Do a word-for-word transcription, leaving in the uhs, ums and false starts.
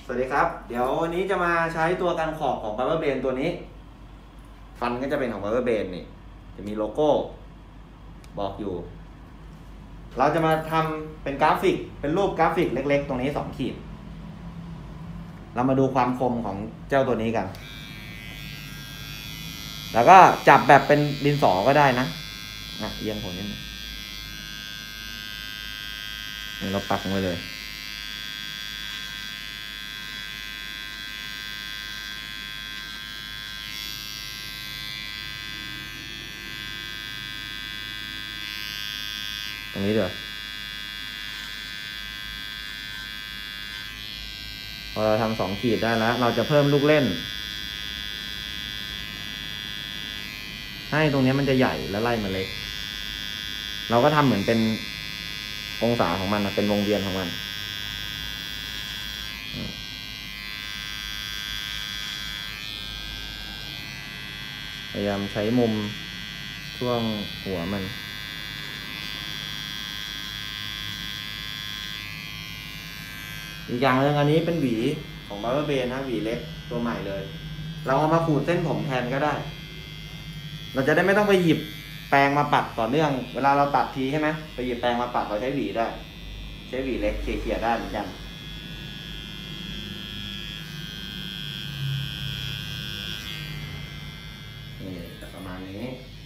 สวัสดีครับเดี๋ยววันนี้จะมาใช้ตัวกันขอบของ Barber Brain ตัวนี้ฟันก็จะเป็นของ Barber Brain นี่จะมีโลโก้บอกอยู่เราจะมาทำเป็นกราฟิกเป็นรูปกราฟิกเล็กๆตรงนี้สองขีดเรามาดูความคมของเจ้าตัวนี้กันแล้วก็จับแบบเป็นดินสอก็ได้นะนะเอียงผมนิดนึงนี่เราปักลงไปเลยตรงนี้เดี๋ยวพอเราทำสองขีดได้แล้วเราจะเพิ่มลูกเล่นให้ตรงนี้มันจะใหญ่และไล่มาเล็กเราก็ทำเหมือนเป็นองศาของมันนะเป็นวงเวียนของมันพยายามใช้มุมช่วงหัวมันอีกอย่างหนึ่งอันนี้เป็นหวีของ Barber Brain นะหวีเล็กตัวใหม่เลยเราเอามาขูดเส้นผมแทนก็ได้เราจะได้ไม่ต้องไปหยิบแปรงมาปัดต่อเนื่องเวลาเราตัดทีใช่ไหมไปหยิบแปรงมาปัดเราใช้หวีได้ใช้หวีเล็กเขี่ยๆได้เหมือนกันนี่ประมาณนี้